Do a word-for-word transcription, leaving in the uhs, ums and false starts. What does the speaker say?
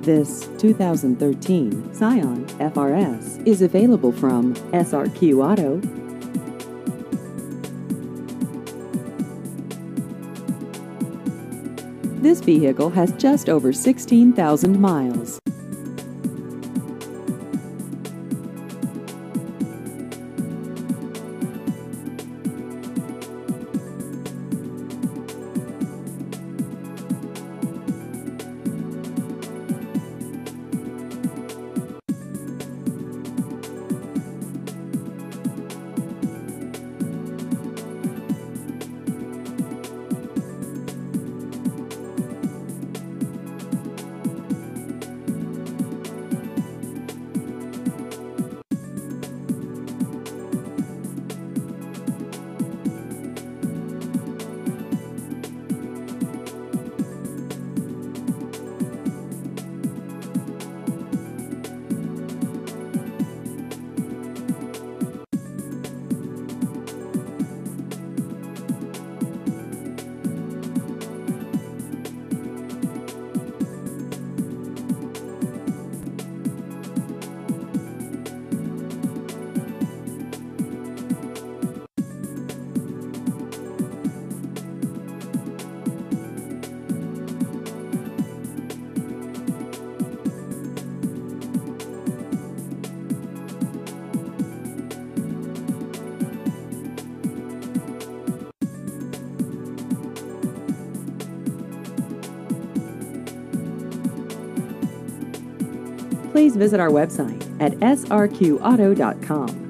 This two thousand thirteen Scion F R S is available from S R Q Auto. This vehicle has just over sixteen thousand miles. Please visit our website at S R Q auto dot com.